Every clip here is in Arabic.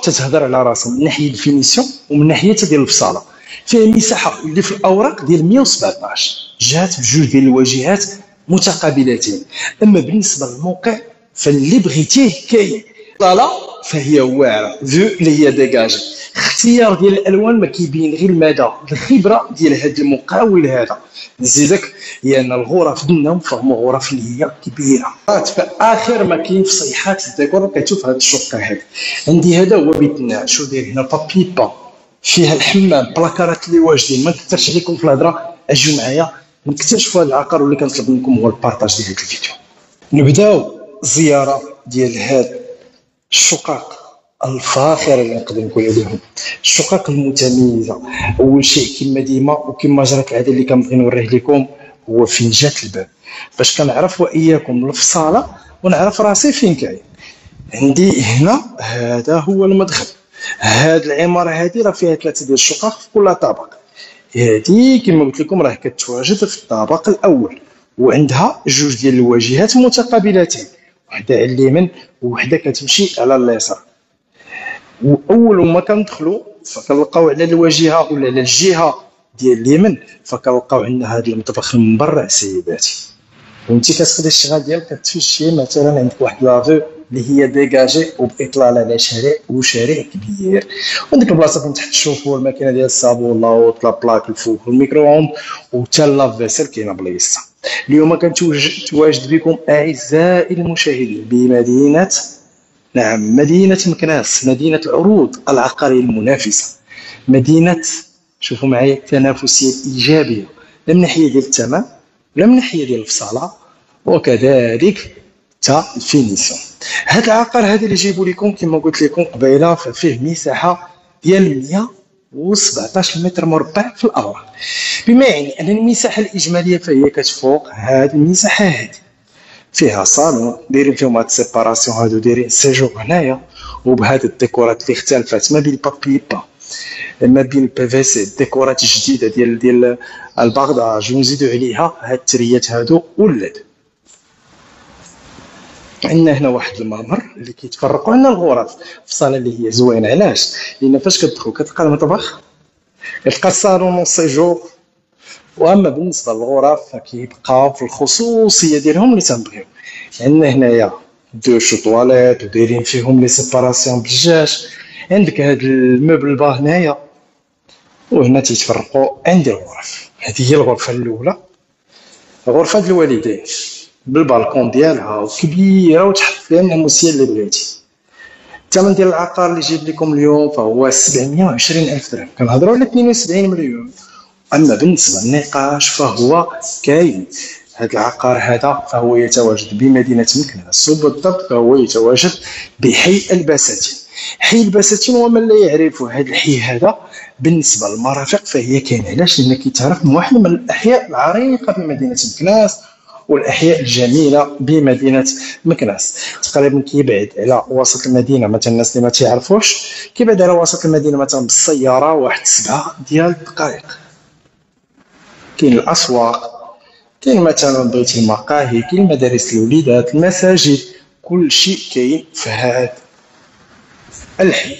تتهضر على راسها من ناحيه الفينيسيون ومن ناحيه ديال الفصاله. فيها مساحه اللي في الاوراق ديال 117 جهات بجوج ديال الواجهات متقابلتين. اما بالنسبه للموقع فاللي بغيتيه كاين. الفصاله فهي واعره فيو اللي هي ديجاجي. اختيار ديال الالوان ما كيبين غير المدى الخبره ديال هذا المقاول هذا. نزيدك هي ان الغرف ديالنا فهموا غرف اللي هي كبيره. فاخر ما كاين في صيحات الديكور كتشوف هذا الشقه هذا. عندي هذا هو بيت النعاش. شو داير هنا بابي با فيها الحمام بلاكارات اللي واجدين. ما نكثرش عليكم في الهضره، اجيو معايا نكتشفوا هذا العقار. واللي كنطلب منكم هو البارطاج ديال هذا الفيديو. نبداو زياره ديال هذا الشقق الفاخره اللي نقدر نقول عليهم الشقق المتميزه. اول شيء كما ديما وكما جرت العاده اللي كنبغي نوريه لكم هو فين جات الباب، باش كنعرف واياكم الفصاله ونعرف راسي فين كاين. عندي هنا هذا هو المدخل. هاد العماره هذه راه فيها 3 ديال الشقق في كل طابق. هذه كما قلت لكم راه كتواجد في الطابق الاول وعندها جوج ديال الواجهات متقابلتين، وحده على اليمين وحده كتمشي على اليسار. واول ما كندخلوا فكنلقاو على الواجهه ولا على الجهه ديال اليمين فكنلقاو عندنا هذا المطبخ المبرع سيداتي. وانت كتقضي الشغل ديالك كتمشي مثلا عندك واحد لافو اللي هي ديجاجي وباطلال على شارع وشارع كبير. وعندك البلاصه فين تحت الشوفور الماكينه ديال الصابون لاوط لا بلاك الفوق والميكرووند وحتى اللاف فيسل كاينه بلايصه. اليوم كنتواجد بكم اعزائي المشاهدين بمدينه مدينه مكناس، مدينه العروض العقاريه المنافسه، مدينه شوفوا معايا التنافسيه الايجابيه لا من ناحيه ديال الثمن ولا من ناحيه ديال الفصاله وكذلك حتى الفينيسيون. هذا العقار هذا اللي جايبوا لكم كما قلت لكم قبيله فيه مساحه ديال 117 متر مربع في الاوراق، بما يعني ان المساحه الاجماليه فهي كتفوق هذه المساحه هذه. فيها صالون دايرين فيهم هاد السيباراسيون هادو دايرين سيجور هنايا وبهاد الديكورات اللي اختلفت ما بين بابي با ما بين البي في سي الديكورات الجديده ديال البغداج ونزيدوا عليها هاد التريات هادو ولاد. عندنا هنا واحد الممر اللي كيتفرقوا عندنا الغرف في الصاله اللي هي زوينه. علاش؟ لان فاش كتدخل كتلقى المطبخ كتلقى الصالون والسيجور. واما بالنسبه للغرف فكيبقاو في الخصوصيه ديالهم اللي تنبغيو. عندنا هنايا دو شو طواليت ودايرين فيهم لي سيباراسيون بالجاج. عندك هاد الموبل با هنايا وهنا تيتفرقوا عندي الغرف. هذه هي الغرفه الاولى، غرفه الوالدين بالبالكون ديالها وكبيره وتحط فيها الناموسيه اللي بغيتي. الثمن ديال العقار اللي جايب لكم اليوم فهو 720,000 درهم، كنهضروا على 72 مليون. اما بالنسبه للنقاش فهو كاين. هذا العقار هذا فهو يتواجد بمدينه مكناس وبالضبط فهو يتواجد بحي البساتين. حي البساتين ومن لا يعرف هذا الحي هذا بالنسبه للمرافق فهي كاين. علاش؟ لان كيتعرف من واحد من الاحياء العريقه بمدينه مكناس والاحياء الجميله بمدينه مكناس. تقريبا كيبعد على وسط المدينه مثلا الناس اللي ما تعرفوش كيبعد على وسط المدينه مثلا بالسياره واحد 7 ديال الدقائق. كاين الاسواق، كاين مثلا بغيتي المقاهي، كاين مدارس الوليدات، المساجد، كل شيء كاين في هذا الحي.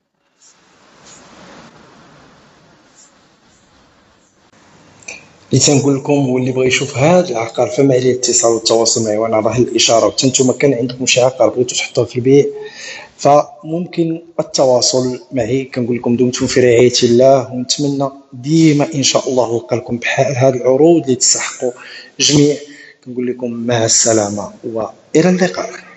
اللي تنقول لكم هو اللي بغى يشوف هذا العقار فما عليه الاتصال والتواصل معي وانا راه الاشاره. وحتى نتوما كان عندكم شي عقار بغيتو تحطوه في البيع فممكن التواصل معي. كنقول لكم دمتم في رعايه الله ونتمنى ديما ان شاء الله نلقى لكم بحال هذه العروض اللي تستحقوا جميع. كنقول لكم مع السلامه والى اللقاء.